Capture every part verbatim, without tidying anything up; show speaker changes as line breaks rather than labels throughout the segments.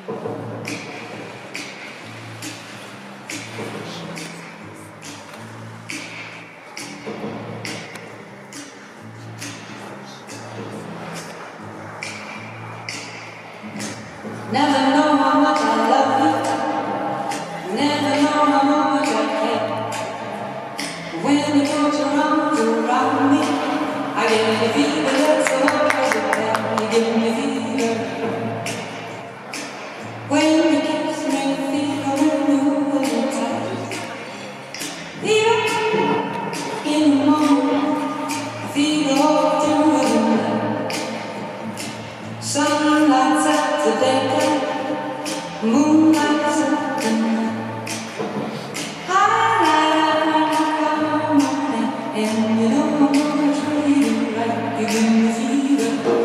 Never know how much I love you. Never know how much I care. When you put your arms around me, I get the fever that's so hard to bear. You give me fever. When you kiss me, fever when you hold me tight. Fever in the morning, fever all through the night. Sun lights up the daytime. Moonlight's up the night. High light, I'm morning, and you know I'm gonna treat you right. You give me fever.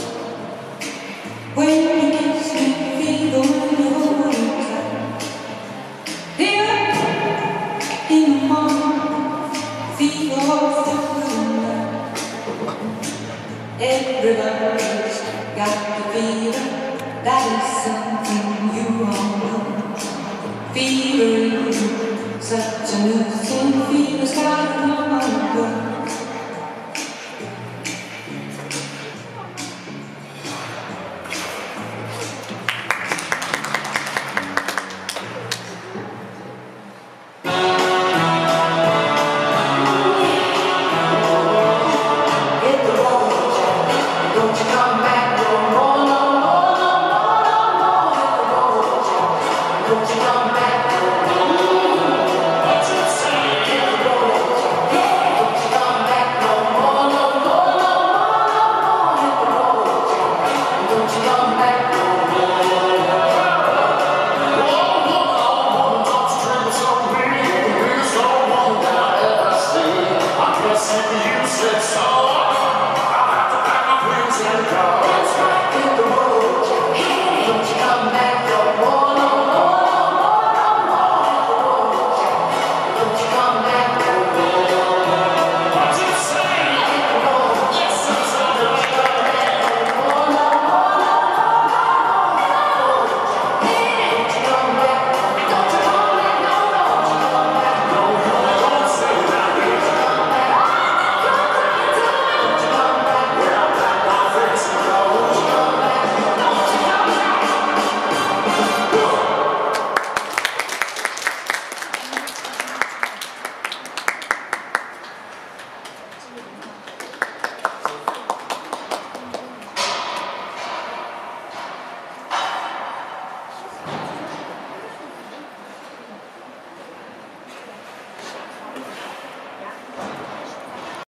When you kiss me, fever when you hold me tight. Fever in the morning, fever all through the night. Everybody's got the fever. That is something you all know. Fever is such a new thing. Fever's got to come on board.